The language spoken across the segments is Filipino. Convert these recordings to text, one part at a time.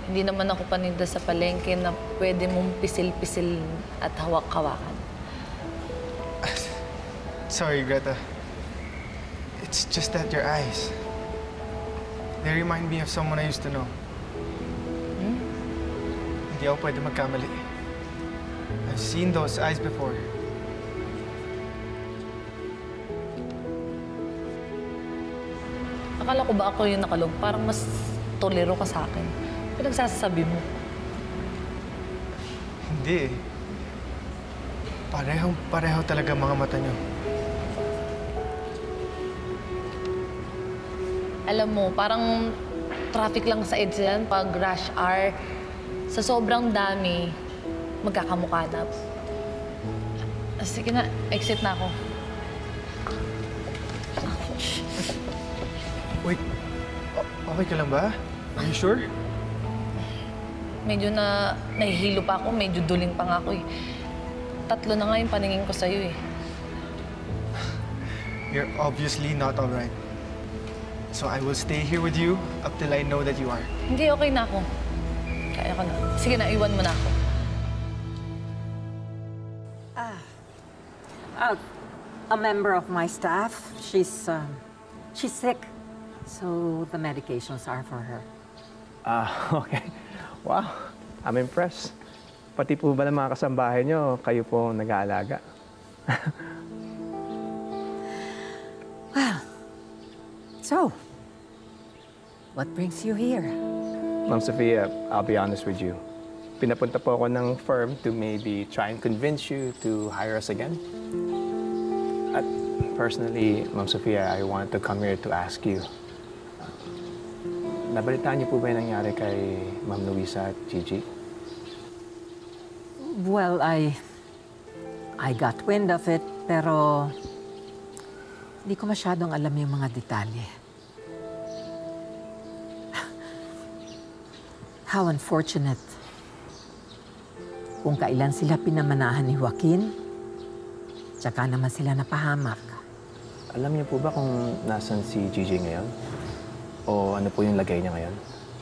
Hindi naman ako paninda sa palengke na pwede mong pisil-pisil at hawak-hawakan. Sorry, Greta. It's just that your eyes, they remind me of someone I used to know. Hindi ako pwede magkamali. I've seen those eyes before. Akala ko ba ako yung nakalog? Parang mas tolero ka sa akin. Pinagsasabi mo. Hindi eh. Pareho talaga mga mata niyo. Alam mo, parang traffic lang sa EDSA yan pag rush hour. Sa sobrang dami, magkakamukha na. Sige na, exit na ako. Wait, okay ka lang ba? Are you sure? Medyo nahihilo pa ako, medyo duling pa nga ako eh. 3 na nga yung paningin ko sa'yo eh. You're obviously not alright. So I will stay here with you up till I know that you are. Hindi, okay na ako. Kaya ko na. Sige na, iwan mo na ako. A member of my staff, she's sick. So the medications are for her. Okay. Wow, I'm impressed. Pati po ba ng mga kasambahay nyo, kayo po nag-aalaga? Well, so, what brings you here? Ma'am Sofia, I'll be honest with you. Pinapunta po ako ng firm to maybe try and convince you to hire us again. At personally, Ma'am Sofia, I wanted to come here to ask you. Nabalitaan niyo po ba yung nangyari kay Ma'am Luisa at Gigi? Well, I got wind of it, pero hindi ko masyadong alam yung mga detalye. How unfortunate. Kung kailan sila pinamanahan ni Joaquin, tsaka naman sila napahamak. Alam niyo po ba kung nasan si Gigi ngayon? O ano po yung lagay niya ngayon?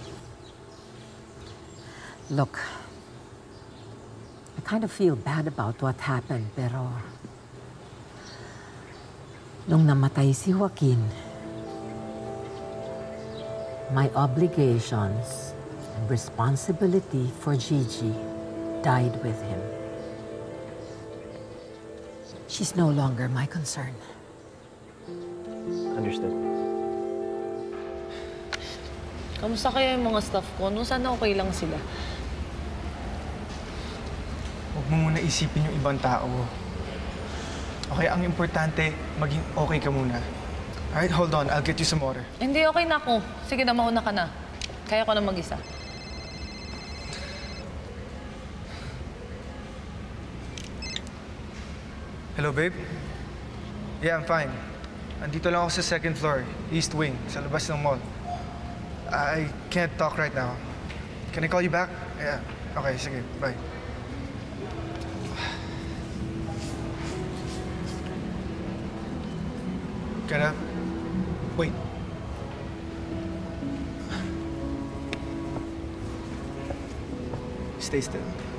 Look, I kind of feel bad about what happened, pero nung namatay si Joaquin, my obligations and responsibility for Gigi died with him. She's no longer my concern. Understood. Kamusta kaya yung mga staff ko? No, sana okay lang sila. Huwag mo muna isipin yung ibang tao. Okay, ang importante, maging okay ka muna. Alright, hold on. I'll get you some water. Hindi, okay na ako. Sige na, mauna ka na. Kaya ko na mag-isa. Hello, babe? Yeah, I'm fine. Andito lang ako sa second floor, East Wing, sa labas ng mall. I can't talk right now. Can I call you back? Yeah. Okay, sige. Bye. Get up. Wait. Stay still.